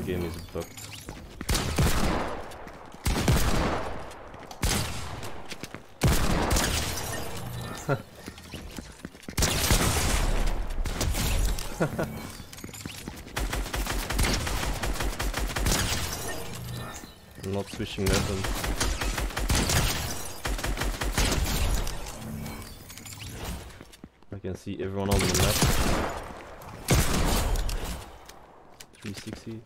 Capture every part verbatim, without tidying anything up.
game is bugged. I'm not switching weapons. I can see everyone on the map. three sixty.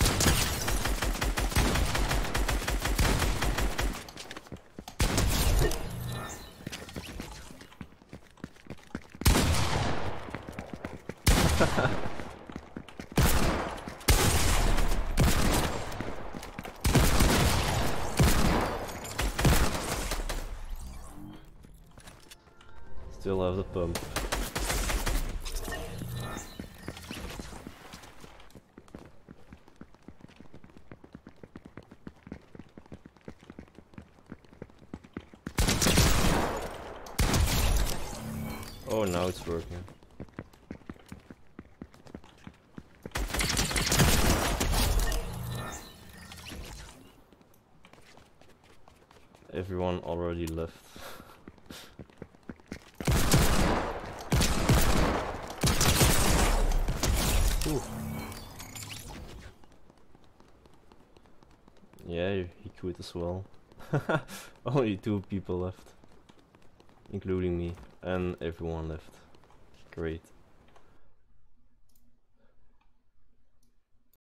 Still have the pump. Oh, now it's working. Everyone already left. Ooh. Yeah, he quit as well. Only two people left, including me, and everyone left. Great.